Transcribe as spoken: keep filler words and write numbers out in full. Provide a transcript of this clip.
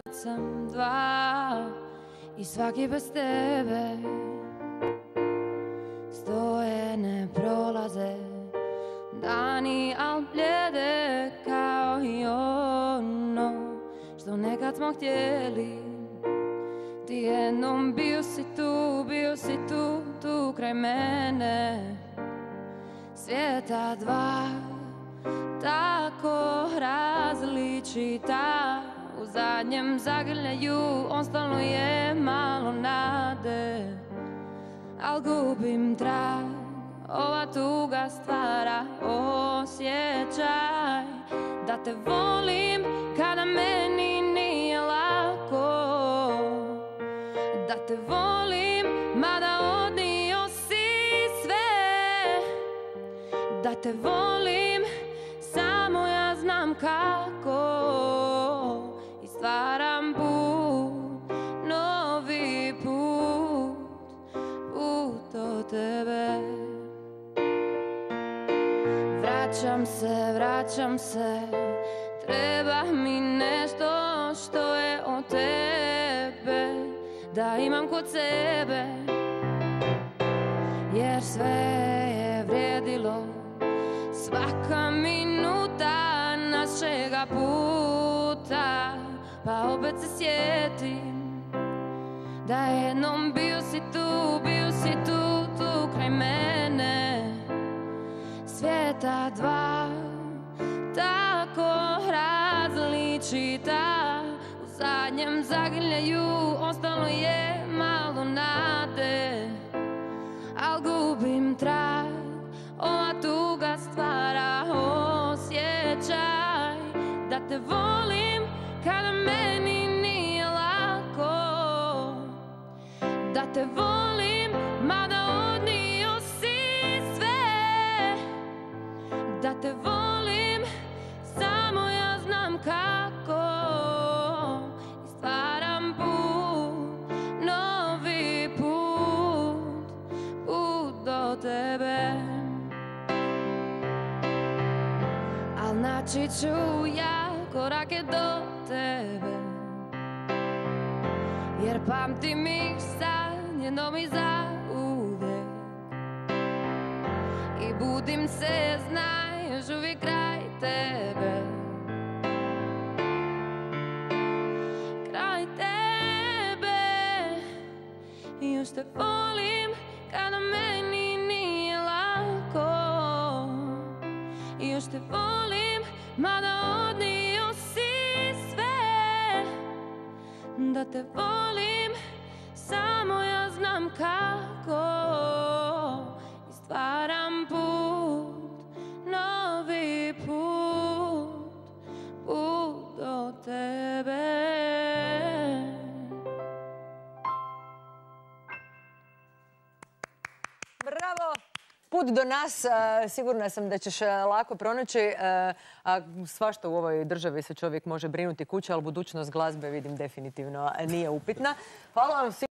sad sam dva i svaki bez tebe stoje, ne prolaze dani, al bljede kao i ono što nekad smo htjeli. Ti jednom bio si tu, bio si tu, tu kraj mene. Svijeta dva, tako različita, u zadnjem zagrljaju ostalo je malo nade, al gubim trag, ova tuga stvara osjećaj da te volim kada meni nije lako, da te volim mada odnio si sve, da te volim samo ja znam kako, i stvaram put, novi put, put do tebe. Vraćam se, vraćam se, treba mi nešto što je od tebe, da imam kod sebe, jer sve je vrijedilo, svaka minuta našega puta. Pa opet se sjetim da jednom bio si tu, bio si tu, tu kraj mene. Svijeta dva, tako različita, u zadnjem zagrljaju ostalo je malo nade, al gubim trag, ova tuga stvara osjećaj da te volim kada meni nije lako, da te volim mada odnio si sve, da te volim samo ja znam kako, i stvaram put, novi put, put do tebe. Al naći ću ja korake do tebe, jer pamtim ih sad jednom i zauvijek, i budim se, znaj, još uvijek kraj tebe, kraj tebe. I još te volim kada meni nije lako, i još te volim mada odnio si sve, da te volim samo ja znam kako, i stvaram put, novi put, put do tebe. Bravo! Put do nas, sigurna sam da ćeš lako pronaći. Svašta u ovoj državi se čovjek može brinuti kuće, ali budućnost glazbe vidim definitivno nije upitna. Hvala vam svima.